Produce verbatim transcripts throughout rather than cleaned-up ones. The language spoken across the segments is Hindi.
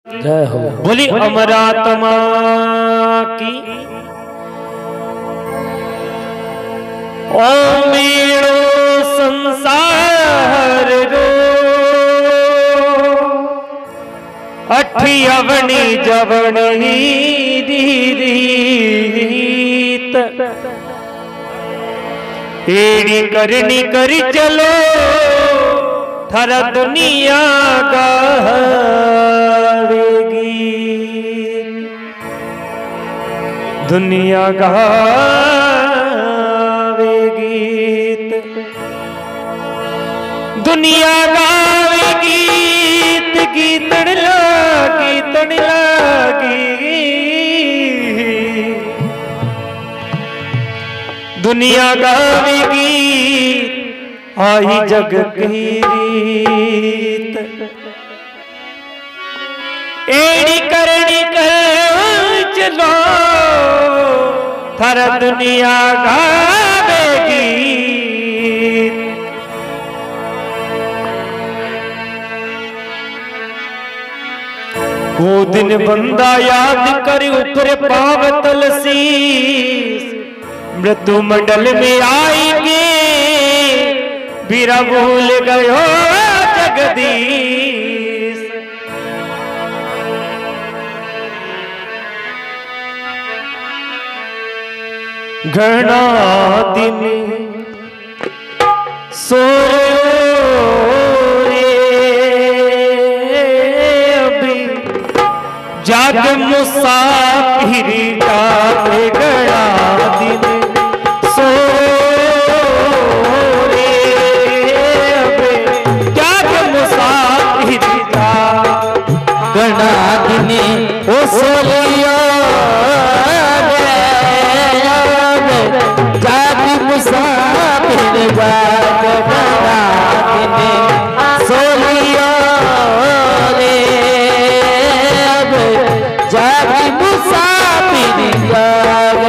जय हो। बोली अमरात्मा की। ओ मेरो संसार रो अठी अवनी जवनी रीत एड़ी करनी करी चलो थारा दुनिया गावेगी, दुनिया गावेगी, दुनिया गावेगी, गीतड़ लागी तड़ लागी, दुनिया गावेगी आई जग की रीत एड़ी करनी कर चलो थारा दुनिया गावेगी। वो दिन बंदा याद कर ऊपर पाव तलसी मृत्यु मंडल में आएंगे बीरा भूल गयो जगदीश। घना दिन सोए अभी जाग मुसाफिर का घना दिन गणा दिने ओ सोलिया जाति मुसाफिर बाग गणा दिने सोलिया रे जाति मुसाफिर बाग।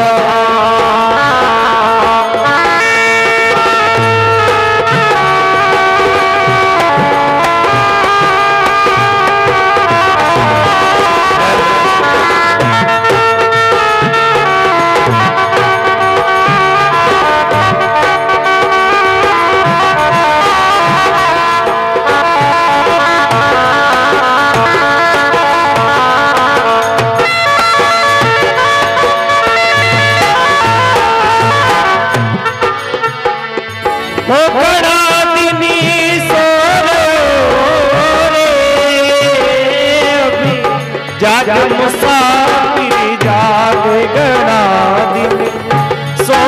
जाग मुसाफिर जाग गणा दिन सो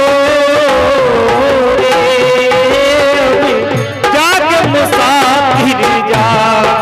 रे जाग मुसाफिर जाग।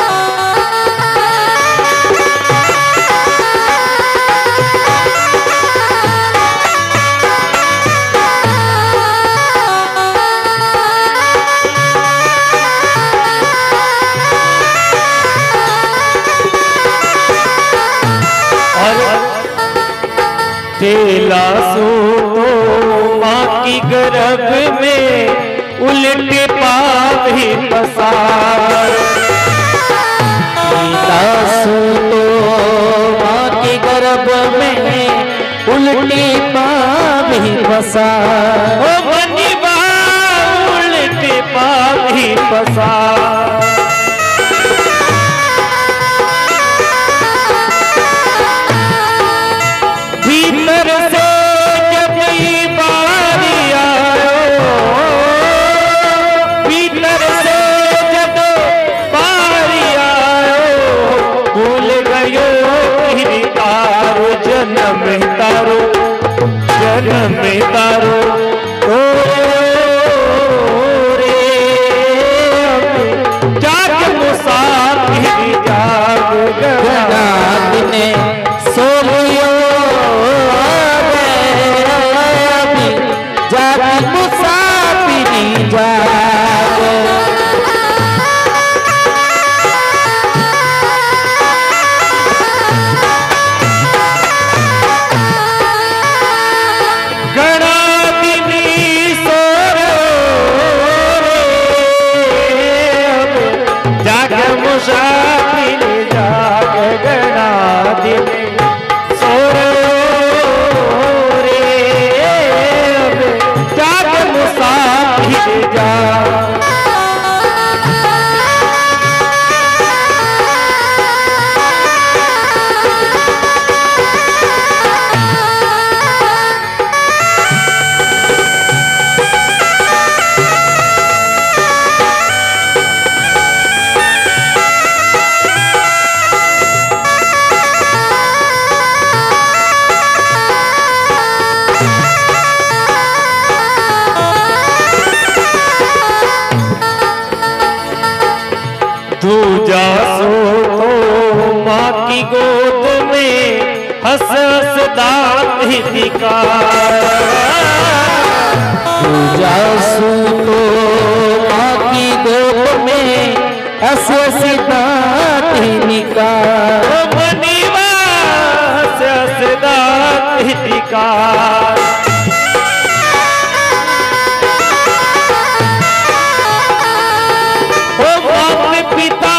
तेला सो तो माँ की गर्भ में उल्टे पाँव ही पसार। तेला सो तो माँ की गर्भ में उल्टे पाँव ही पसार। ओ बनिबा उल्टे पाँव ही पसार। भीतर से जब बारी आयो, भीतर से जब बारी आयो, भूल गयो गिरी तारो जन्म तारो जन्म तारो ओ रे जाग मुसाफिर जाग गणा दिने सोलियो जाति मुसाफिर जाग। गणा दिन की गोद में हंस हंस दांत ही निकाल। पूजा सूतो माँ की गोद में हंस हंस दांत ही निकाल। मनीवा हंस हंस दांत ही निकाल। पिता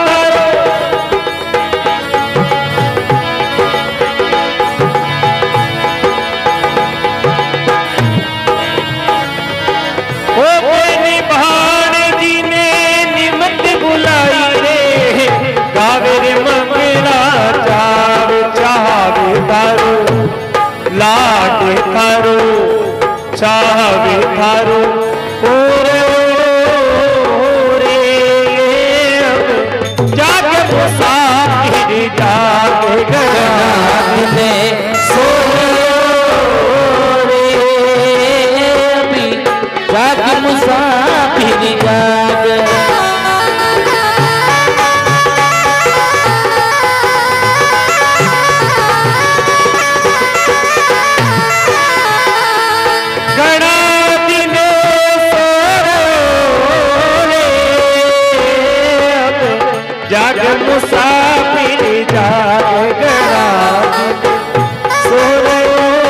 ओ मेरी भाण जी ने निमत बुलाई रे, गावे रे मंगला चाव चावे थारो, लाड थारो चावे थारो। और मुसाफिर जाग गगन में सोरे अभी जाग मुसाफिर जाग। गणा दिन सोरे जाग मुसाफिर जाग गणा सोरे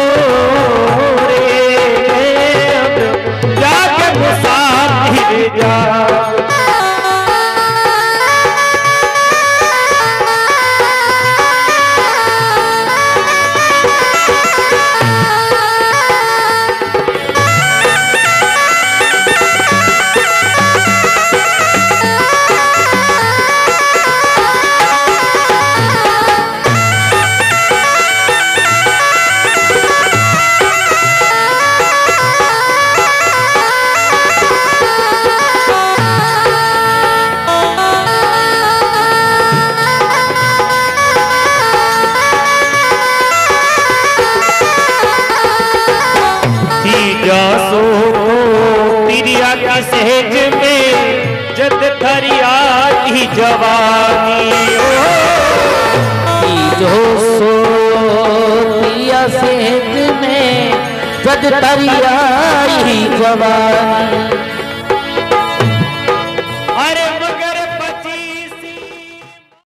जाग मुसाफिर जाग। सो तिरिया की सहज में जद थरी आती जवानी। जो सो तिरिया सहज में जद थरी आई जवानी।